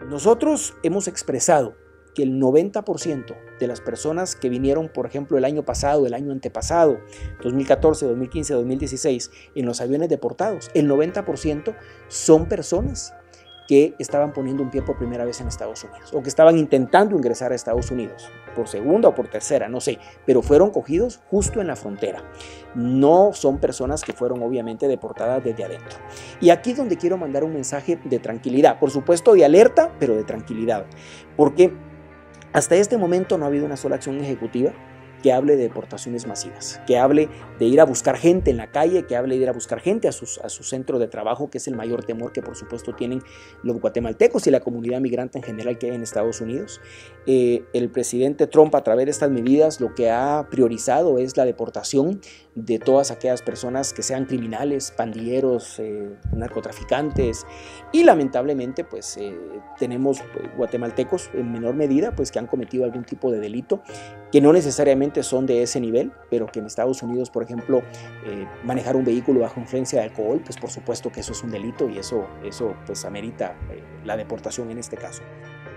Nosotros hemos expresado que el 90% de las personas que vinieron, por ejemplo, el año pasado, el año antepasado, 2014, 2015, 2016, en los aviones deportados, el 90% son personas que estaban poniendo un pie por primera vez en Estados Unidos o que estaban intentando ingresar a Estados Unidos, por segunda o por tercera, no sé, pero fueron cogidos justo en la frontera. No son personas que fueron obviamente deportadas desde adentro. Y aquí es donde quiero mandar un mensaje de tranquilidad, por supuesto de alerta, pero de tranquilidad, porque hasta este momento no ha habido una sola acción ejecutiva que hable de deportaciones masivas, que hable de ir a buscar gente en la calle, que hable de ir a buscar gente a su centro de trabajo, que es el mayor temor que por supuesto tienen los guatemaltecos y la comunidad migrante en general que hay en Estados Unidos. El presidente Trump, a través de estas medidas, lo que ha priorizado es la deportación de todas aquellas personas que sean criminales, pandilleros, narcotraficantes, y lamentablemente pues tenemos guatemaltecos en menor medida pues que han cometido algún tipo de delito que no necesariamente son de ese nivel, pero que en Estados Unidos, por ejemplo, manejar un vehículo bajo influencia de alcohol, pues por supuesto que eso es un delito y eso pues amerita la deportación en este caso.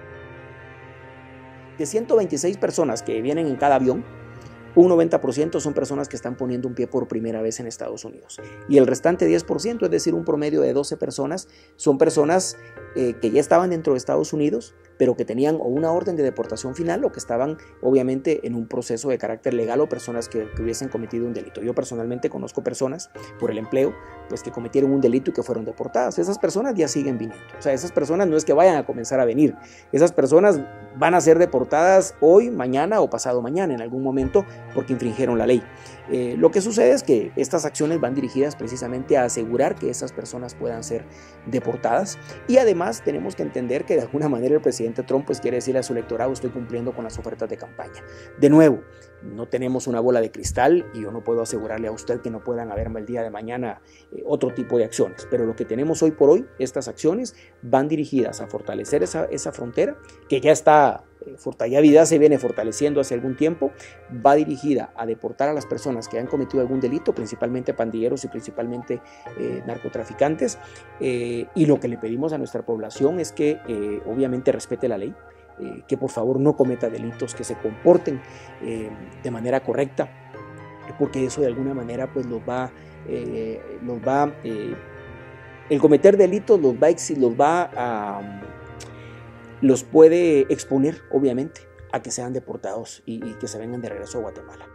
De 126 personas que vienen en cada avión, un 90% son personas que están poniendo un pie por primera vez en Estados Unidos. Y el restante 10%, es decir, un promedio de 12 personas, son personas que ya estaban dentro de Estados Unidos, pero que tenían o una orden de deportación final o que estaban obviamente en un proceso de carácter legal o personas que hubiesen cometido un delito. Yo personalmente conozco personas por el empleo pues que cometieron un delito y que fueron deportadas. Esas personas ya siguen viniendo. O sea, esas personas no es que vayan a comenzar a venir. Esas personas van a ser deportadas hoy, mañana o pasado mañana en algún momento porque infringieron la ley. Lo que sucede es que estas acciones van dirigidas precisamente a asegurar que esas personas puedan ser deportadas, y además tenemos que entender que de alguna manera el presidente Trump pues quiere decirle a su electorado: estoy cumpliendo con las ofertas de campaña. De nuevo, no tenemos una bola de cristal y yo no puedo asegurarle a usted que no puedan haber el día de mañana otro tipo de acciones, pero lo que tenemos hoy por hoy, estas acciones van dirigidas a fortalecer esa frontera que ya está ya se viene fortaleciendo hace algún tiempo, va dirigida a deportar a las personas que han cometido algún delito, principalmente pandilleros y principalmente narcotraficantes, y lo que le pedimos a nuestra población es que obviamente respete la ley, que por favor no cometa delitos, que se comporten de manera correcta, porque eso de alguna manera pues el cometer delitos los puede exponer obviamente a que sean deportados y que se vengan de regreso a Guatemala.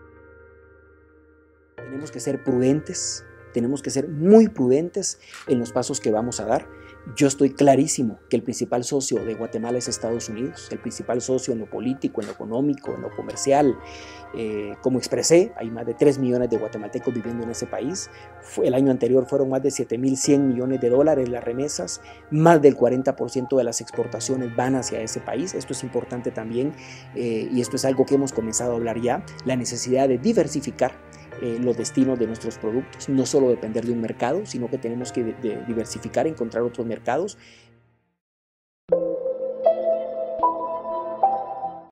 Tenemos que ser prudentes, tenemos que ser muy prudentes en los pasos que vamos a dar. Yo estoy clarísimo que el principal socio de Guatemala es Estados Unidos, el principal socio en lo político, en lo económico, en lo comercial. Como expresé, hay más de 3 millones de guatemaltecos viviendo en ese país. El año anterior fueron más de 7.100 millones de dólares las remesas, más del 40% de las exportaciones van hacia ese país. Esto es importante también y esto es algo que hemos comenzado a hablar ya, la necesidad de diversificar los destinos de nuestros productos, no solo depender de un mercado, sino que tenemos que diversificar, encontrar otros mercados.